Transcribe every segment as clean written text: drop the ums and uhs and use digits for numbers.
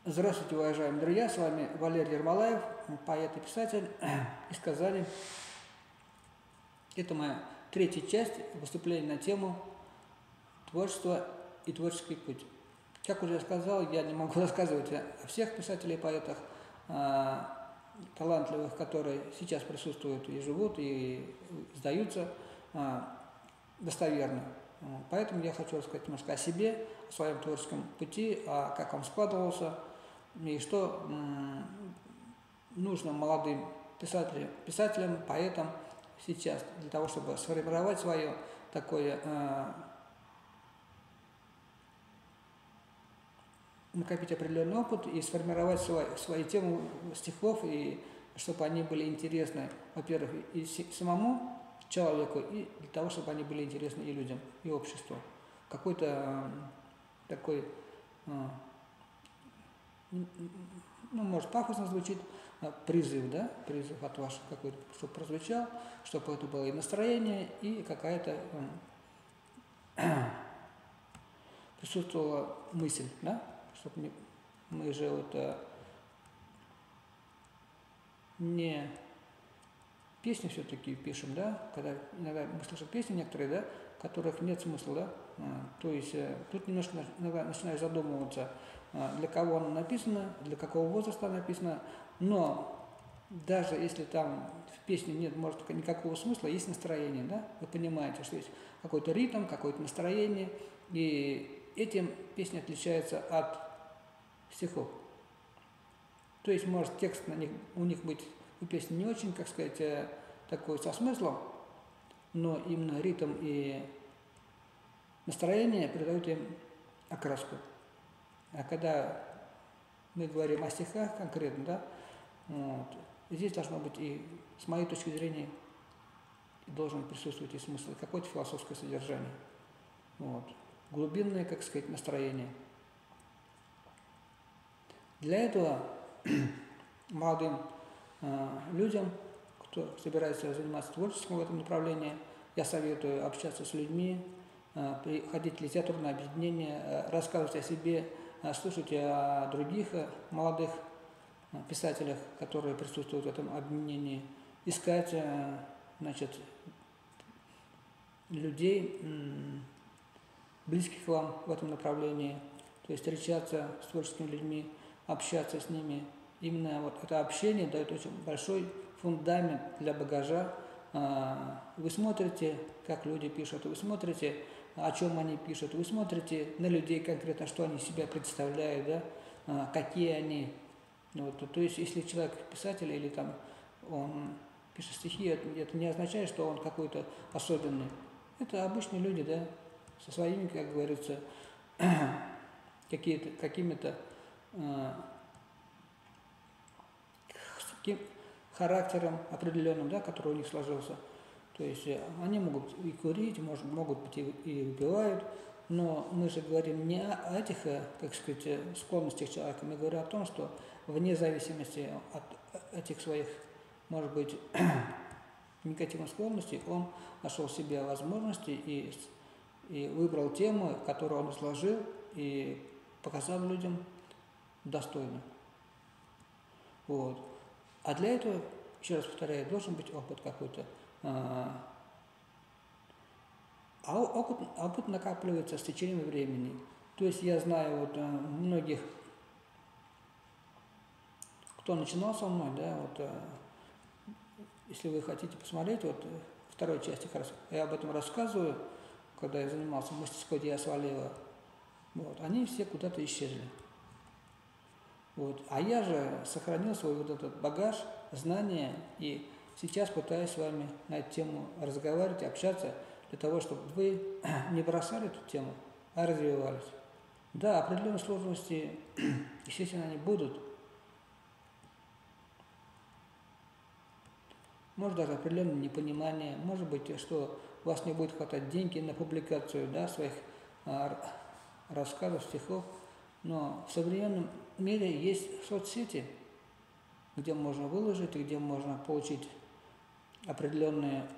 Здравствуйте, уважаемые друзья, с вами Валерий Ермолаев, поэт и писатель из Казани. Это моя третья часть выступления на тему творчества и творческий путь. Как уже сказал, я не могу рассказывать о всех писателях и поэтах, талантливых, которые сейчас присутствуют и живут, и издаются достоверно. Поэтому я хочу рассказать немножко о себе, о своем творческом пути, как он складывался, и что нужно молодым писателям, поэтам сейчас для того, чтобы сформировать свое такое, накопить определенный опыт и сформировать свои темы стихов, и чтобы они были интересны, во-первых, и самому человеку, и для того, чтобы они были интересны и людям, и обществу. Какой-то такой, может, пафосно звучит, призыв, да, призыв от вас какой-то, чтобы прозвучал, чтобы это было и настроение, и какая-то присутствовала мысль, да, чтобы мы же не песни все-таки пишем, да, когда иногда мы слышим песни некоторые, да, которых нет смысла, да, то есть тут немножко начинаешь задумываться, для кого она написана, для какого возраста она написана, но даже если там в песне нет, может, никакого смысла, есть настроение, да, вы понимаете, что есть какой-то ритм, какое-то настроение, и этим песня отличается от стихов. То есть может текст у них быть у песни не очень, как сказать, такой со смыслом, но именно ритм и настроение придают им окраску. А когда мы говорим о стихах конкретно, да, здесь должно быть и, с моей точки зрения, должен присутствовать и смысл, и какое-то философское содержание. Глубинное, как сказать, настроение. Для этого молодым людям, кто собирается заниматься творчеством в этом направлении, я советую общаться с людьми, ходить в литературное объединение, рассказывать о себе, слушать о других молодых писателях, которые присутствуют в этом объединении, искать, людей, близких вам в этом направлении, то есть встречаться с творческими людьми, общаться с ними. Именно это общение дает очень большой фундамент для багажа. Вы смотрите, как люди пишут, вы смотрите, о чем они пишут, вы смотрите на людей конкретно, что они себя представляют, да, какие они. То есть, если человек писатель или там он пишет стихи, это не означает, что он какой-то особенный. Это обычные люди, да, со своими, как говорится, какими-то характером определенным, да, который у них сложился. То есть они могут и курить, могут быть и выпивают, но мы же говорим не о этих, как сказать, склонностях человека, мы говорим о том, что вне зависимости от этих своих, может быть, негативных склонностей, он нашел в себе возможности и выбрал тему, которую он изложил, и показал людям достойно. А для этого, еще раз повторяю, должен быть опыт какой-то. А опыт накапливается с течением времени. То есть я знаю многих, кто начинал со мной, да, если вы хотите посмотреть, второй части, я об этом рассказываю, когда я занимался в мастерской Диаса Валеева, они все куда-то исчезли. А я же сохранил свой этот багаж, знания, и сейчас пытаюсь с вами на эту тему разговаривать, общаться, для того, чтобы вы не бросали эту тему, а развивались. Да, определенные сложности, естественно, они будут. Может, даже определенное непонимание, может быть, что у вас не будет хватать деньги на публикацию, да, своих рассказов, стихов. Но в современном мире есть соцсети, где можно выложить и где можно получить определенные,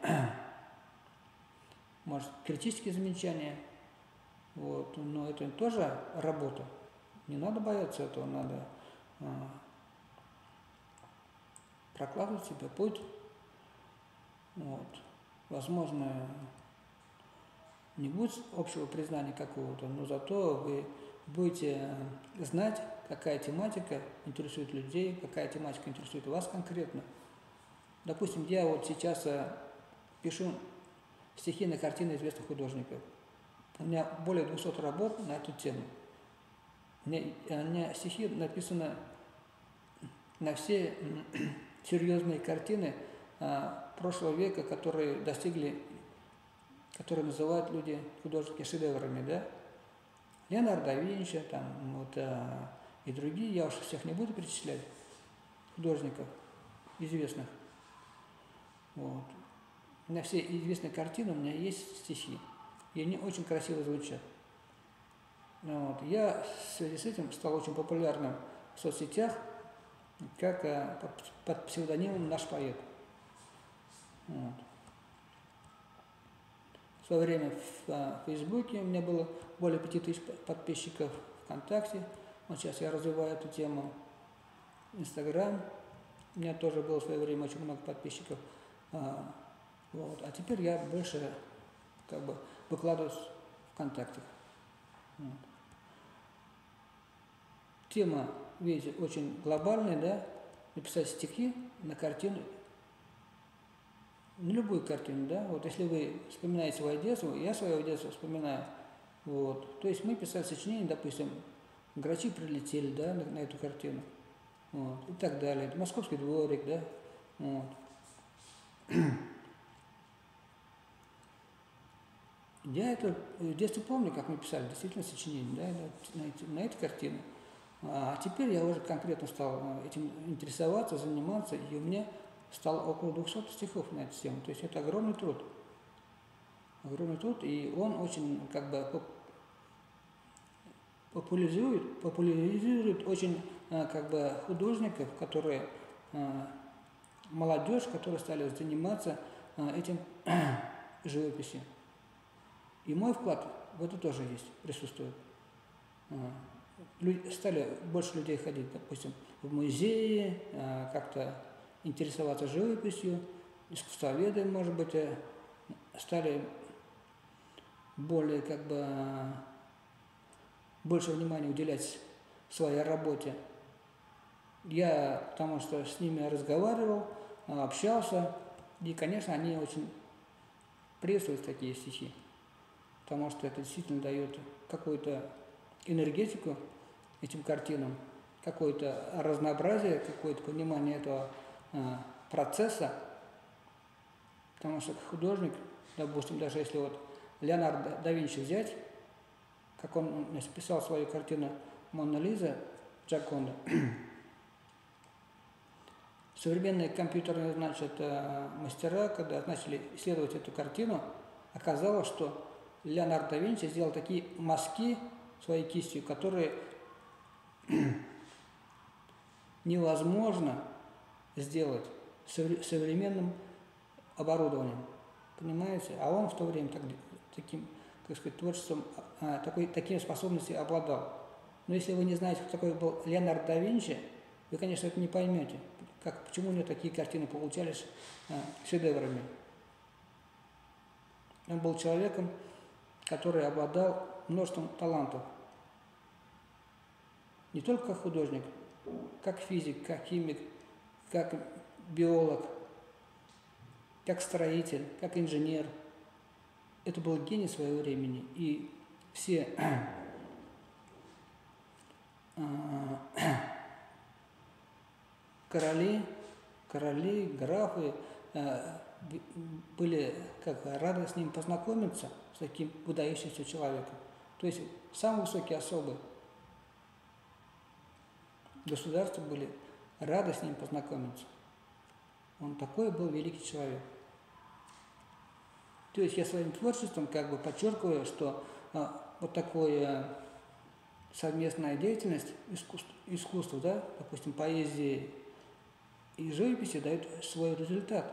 может, критические замечания. Но это тоже работа. Не надо бояться этого, надо прокладывать себе путь. Вот. Возможно, не будет общего признания какого-то, но зато вы будете знать, какая тематика интересует людей, какая тематика интересует вас конкретно. Допустим, я вот сейчас пишу стихи на картины известных художников. У меня более 200 работ на эту тему. У меня стихи написаны на все серьезные картины прошлого века, которые называют люди художники шедеврами, да? Леонардо да Винчи, там, вот, и другие, я уж всех не буду перечислять, художников известных. Вот. На все известные картины у меня есть стихи, и они очень красиво звучат. Вот. Я в связи с этим стал очень популярным в соцсетях, как под псевдонимом «Наш поэт». Вот. В свое время в Фейсбуке у меня было более 5000 подписчиков, ВКонтакте. Вот сейчас я развиваю эту тему. Инстаграм. У меня тоже было в свое время очень много подписчиков. Вот. А теперь я больше как бы выкладываюсь ВКонтакте. Вот. Тема, видите, очень глобальная, да? Написать стихи на картину, на любую картину, да? Вот если вы вспоминаете свое детство, я свое детство вспоминаю. Вот. То есть мы писали сочинение, допустим, «Грачи прилетели», да, на эту картину. Вот. И так далее. «Московский дворик», да. Вот. Я это в детстве помню, как мы писали действительно сочинение, да, на эти картины. А теперь я уже конкретно стал этим интересоваться, заниматься, и у меня стало около 200 стихов на эту тему. То есть это огромный труд. Огромный труд, и он очень как бы популяризирует очень как бы художников, которые молодежь, которые стали заниматься этим живописью. И мой вклад в это тоже есть, присутствует. Стали больше людей ходить, допустим, в музеи, как-то интересоваться живописью, искусствоведы, может быть, стали более как бы больше внимания уделять своей работе. Я потому что с ними разговаривал, общался, и, конечно, они очень приветствуют такие стихи, потому что это действительно дает какую-то энергетику этим картинам, какое-то разнообразие, какое-то понимание этого процесса, потому что художник, допустим, даже если вот Леонардо да Винчи взять, как он писал свою картину «Мона Лиза» Джаконда, современные компьютерные, значит, мастера, когда начали исследовать эту картину, оказалось, что Леонардо да Винчи сделал такие мазки своей кистью, которые невозможно сделать современным оборудованием. Понимаете? А он в то время таким, как сказать, творчеством, такими способностями обладал. Но если вы не знаете, кто такой был Леонардо да Винчи, вы, конечно, это не поймете, почему у него такие картины получались шедеврами. Он был человеком, который обладал множеством талантов. Не только как художник, как физик, как химик, как биолог, как строитель, как инженер. Это был гений своего времени. И все короли, графы были как рады с ним познакомиться, с таким выдающимся человеком. То есть самые высокие особы государства были рады с ним познакомиться. Он такой был великий человек. То есть я своим творчеством как бы подчеркиваю, что вот такое совместная деятельность, искусство, да, допустим, поэзии и живописи дает свой результат.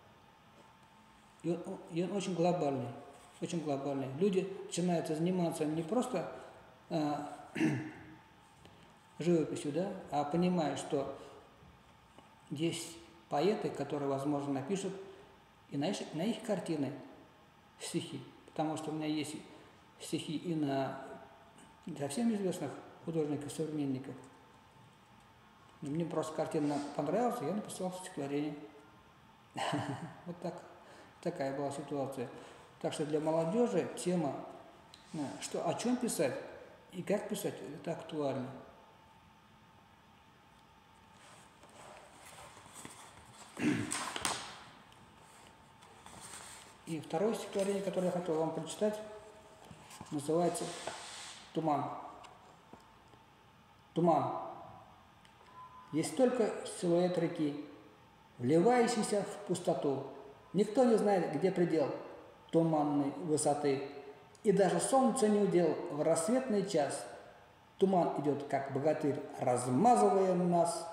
И он очень глобальный, очень глобальный. Люди начинают заниматься не просто живописью, да, а понимаю, что есть поэты, которые, возможно, напишут и на их картины стихи, потому что у меня есть стихи и на совсем известных художников-современников. Мне просто картина понравилась, и я написал стихотворение. Вот такая была ситуация. Так что для молодежи тема, что, о чем писать и как писать, это актуально. И второе стихотворение, которое я хотел вам прочитать, называется «Туман». Туман. Есть только силуэт реки, вливающийся в пустоту. Никто не знает, где предел туманной высоты. И даже солнце не удел в рассветный час. Туман идет, как богатырь, размазывая нас.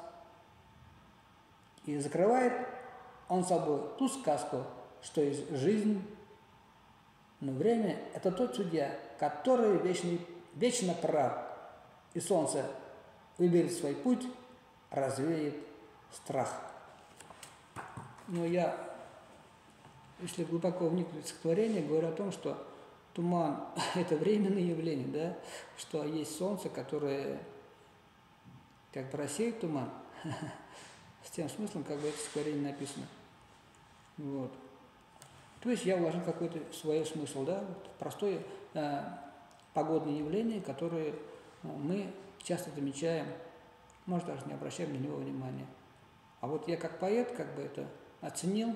И закрывает он собой ту сказку, что есть жизнь. Но время – это тот судья, который вечно прав. И солнце выберет свой путь, развеет страх. Но я, если глубоко вникнуть в стихотворение, говорю о том, что туман – это временное явление, да? Что есть солнце, которое как бы рассеет туман. С тем смыслом, как бы это стихотворение написано. Вот. То есть я вложил какой-то свой смысл, да? Простое погодное явление, которое мы часто замечаем, может, даже не обращаем на него внимания. А вот я как поэт как бы это оценил,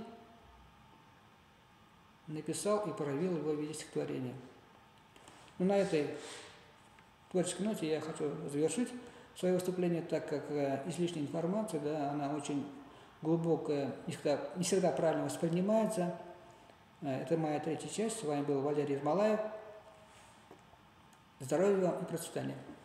написал и проявил его в виде стихотворения. Но на этой творческой ноте я хочу завершить свое выступление, так как излишняя информация, да, она очень глубокая, не всегда правильно воспринимается. Это моя третья часть. С вами был Валерий Ермолаев. Здоровья вам и процветания.